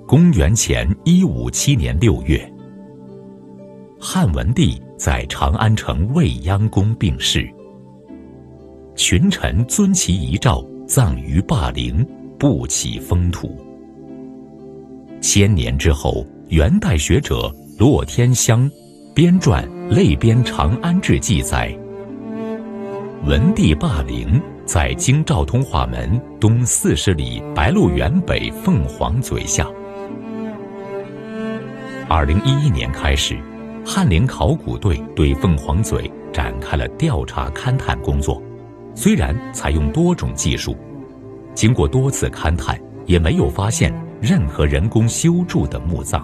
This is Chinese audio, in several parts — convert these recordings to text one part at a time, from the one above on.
公元前157年6月，汉文帝在长安城未央宫病逝，群臣遵其遗诏，葬于霸陵，不起封土。千年之后，元代学者骆天香编撰《类编长安志》记载，文帝霸陵在京兆通化门东40里白鹿原北凤凰嘴下。2011年开始，翰林考古队对凤凰嘴展开了调查勘探工作，虽然采用多种技术，经过多次勘探，也没有发现任何人工修筑的墓葬。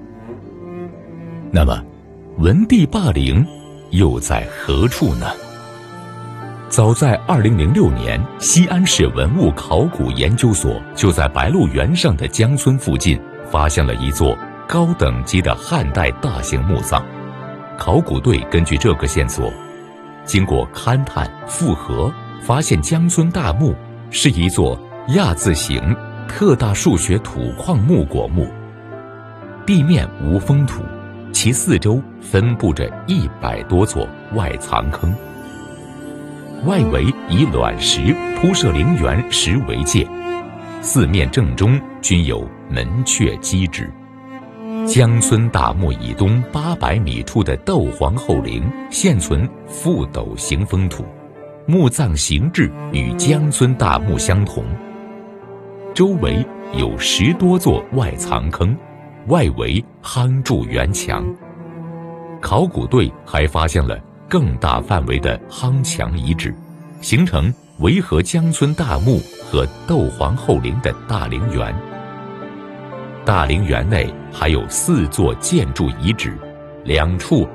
那么，文帝霸陵又在何处呢？早在2006年，西安市文物考古研究所就在白鹿原上的江村附近发现了一座高等级的汉代大型墓葬。考古队根据这个线索，经过勘探复核，发现江村大墓是一座亚字形特大数学土矿木椁墓，地面无封土，其四周分布着100多座外藏坑，外围以卵石铺设陵园石为界，四面正中均有门阙基址。江村大墓以东800米处的窦皇后陵现存覆斗形封土，墓葬形制与江村大墓相同，周围有10多座外藏坑，外围夯筑圆墙。考古队还发现了更大范围的夯墙遗址，形成围合江村大墓和窦皇后陵的大陵园。大陵园内还有4座建筑遗址，2处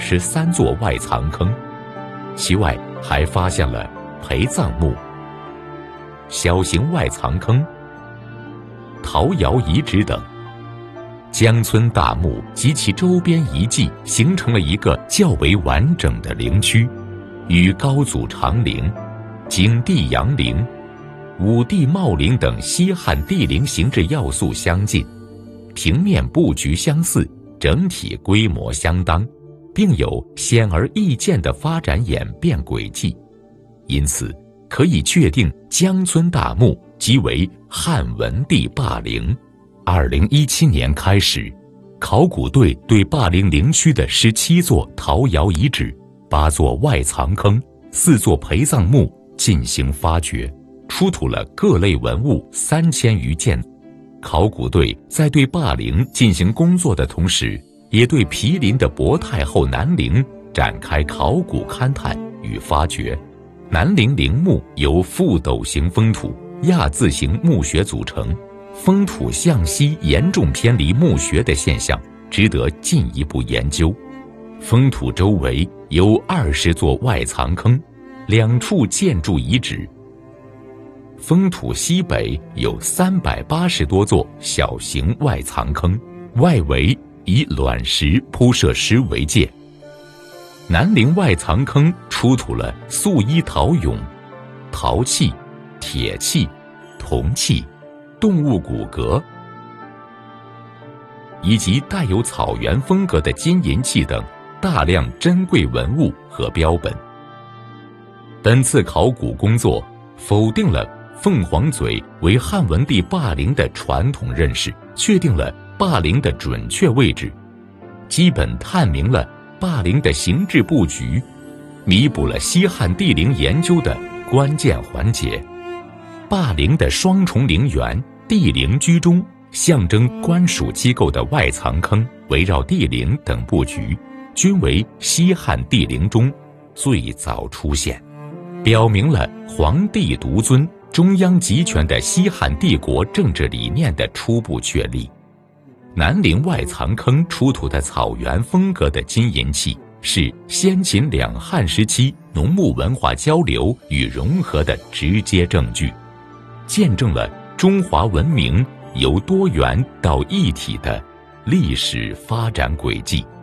23座外藏坑，其外还发现了陪葬墓、小型外藏坑、陶窑遗址等。江村大墓及其周边遗迹形成了一个较为完整的陵区，与高祖长陵、景帝阳陵、武帝茂陵等西汉帝陵形制要素相近，平面布局相似，整体规模相当，并有显而易见的发展演变轨迹，因此可以确定江村大墓即为汉文帝霸陵。2017年开始，考古队对霸陵陵区的17座陶窑遗址、8座外藏坑、4座陪葬墓进行发掘，出土了各类文物3000余件。考古队在对霸陵进行工作的同时，也对毗邻的博太后南陵展开考古勘探与发掘。南陵陵墓由覆斗形封土、亚字形墓穴组成，封土向西严重偏离墓穴的现象值得进一步研究。封土周围有20座外藏坑，2处建筑遗址。封土西北有380多座小型外藏坑，外围以卵石铺设石为界。南陵外藏坑出土了素衣陶俑、陶器、铁器、铜器、动物骨骼，以及带有草原风格的金银器等大量珍贵文物和标本。本次考古工作否定了凤凰嘴为汉文帝霸陵的传统认识，确定了霸陵的准确位置，基本探明了霸陵的形制布局，弥补了西汉帝陵研究的关键环节。霸陵的双重陵园、帝陵居中，象征官属机构的外藏坑、围绕帝陵等布局，均为西汉帝陵中最早出现，表明了皇帝独尊、中央集权的西汉帝国政治理念的初步确立。南陵外藏坑出土的草原风格的金银器，是先秦两汉时期农牧文化交流与融合的直接证据，见证了中华文明由多元到一体的历史发展轨迹。